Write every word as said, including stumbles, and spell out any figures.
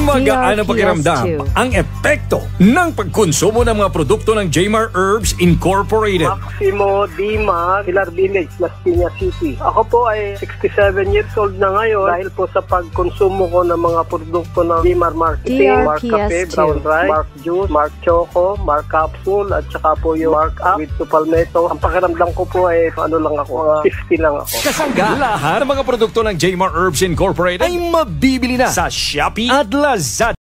Magaan ang pakiramdam ang epekto ng pagkonsumo ng mga produkto ng Jmar Herbs Incorporated. Maximo Dima, Pilar Village, Las Piñas City. Ako po ay sixty-seven years old na ngayon dahil po sa pagkonsumo ko ng mga produkto ng Jmar Marketing, Mark Cafe, Brown Rice, Mark Juice, Mark Choco, Mark Capsule, at saka po yung Mark Up with Palmetto. Ang pakiramdam ko po ay ano lang ako, uh, fifty lang ako. Kasangga, lahat ng mga produkto ng Jmar Herbs Incorporated ay mabibili na sa Shopee at Lazada.